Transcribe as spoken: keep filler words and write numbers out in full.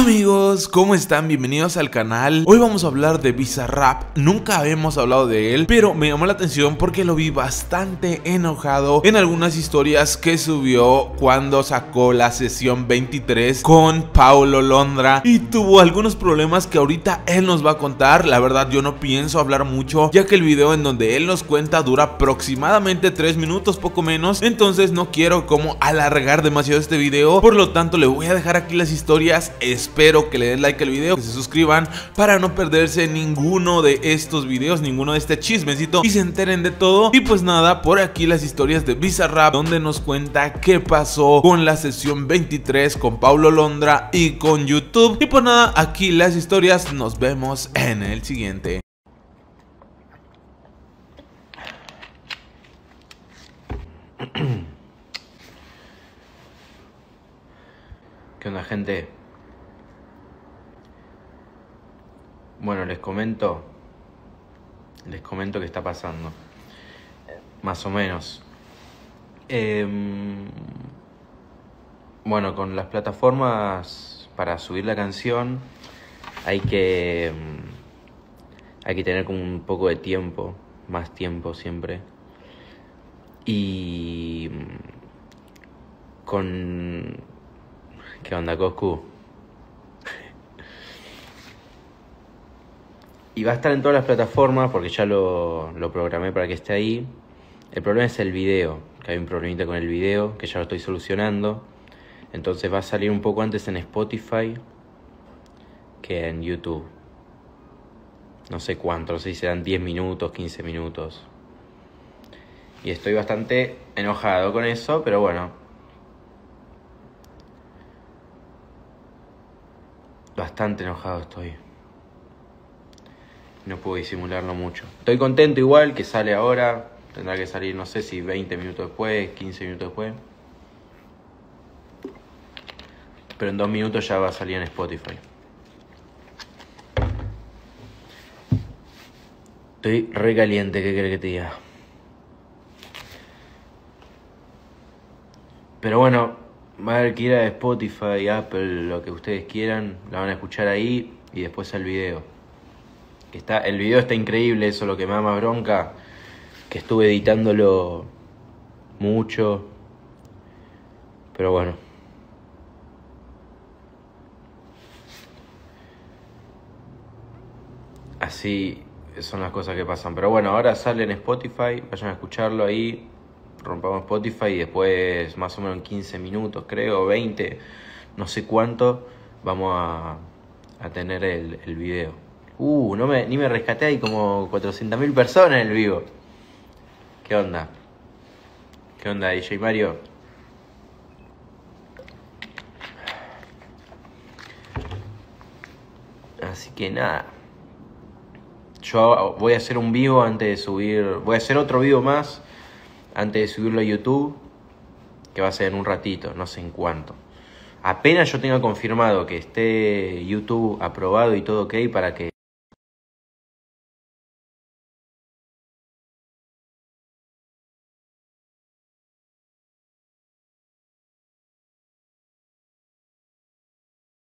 Amigos, ¿cómo están? Bienvenidos al canal. Hoy vamos a hablar de Bizarrap. Nunca habíamos hablado de él, pero me llamó la atención porque lo vi bastante enojado en algunas historias que subió cuando sacó la sesión veintitrés con Paulo Londra y tuvo algunos problemas que ahorita él nos va a contar. La verdad yo no pienso hablar mucho, ya que el video en donde él nos cuenta dura aproximadamente tres minutos, poco menos. Entonces no quiero como alargar demasiado este video, por lo tanto le voy a dejar aquí las historias. Espero que le den like al video, que se suscriban para no perderse ninguno de estos videos, ninguno de este chismecito, y se enteren de todo. Y pues nada, por aquí las historias de Bizarrap, donde nos cuenta qué pasó con la sesión veintitrés con Paulo Londra y con YouTube. Y pues nada, aquí las historias, nos vemos en el siguiente. ¿Qué onda, gente? Bueno, les comento Les comento qué está pasando, más o menos. eh, Bueno, con las plataformas para subir la canción Hay que Hay que tener como un poco de tiempo, más tiempo siempre. Y con... ¿Qué onda, Coscu? Y va a estar en todas las plataformas porque ya lo, lo programé para que esté ahí. El problema es el video, que hay un problemita con el video, que ya lo estoy solucionando. Entonces va a salir un poco antes en Spotify que en YouTube. No sé cuánto, no sé si serán diez minutos, quince minutos. Y estoy bastante enojado con eso, pero bueno. Bastante enojado estoy. No puedo disimularlo mucho. Estoy contento igual, que sale ahora. Tendrá que salir, no sé si veinte minutos después, quince minutos después. Pero en dos minutos ya va a salir en Spotify. Estoy re caliente, ¿qué querés que te diga? Pero bueno, va a haber que ir a Spotify, Apple, lo que ustedes quieran. La van a escuchar ahí y después al video. Que está, el video está increíble, eso es lo que me da más bronca. Que estuve editándolo mucho. Pero bueno. Así son las cosas que pasan. Pero bueno, ahora sale en Spotify. Vayan a escucharlo ahí. Rompamos Spotify y después más o menos en quince minutos, creo, veinte. No sé cuánto. Vamos a, a tener el, el video. Uh, no me, ni me rescaté, hay como cuatrocientas mil personas en el vivo. ¿Qué onda? ¿Qué onda, D J Mario? Así que nada. Yo voy a hacer un vivo antes de subir... Voy a hacer otro vivo más antes de subirlo a YouTube. Que va a ser en un ratito, no sé en cuánto. Apenas yo tenga confirmado que esté YouTube aprobado y todo ok para que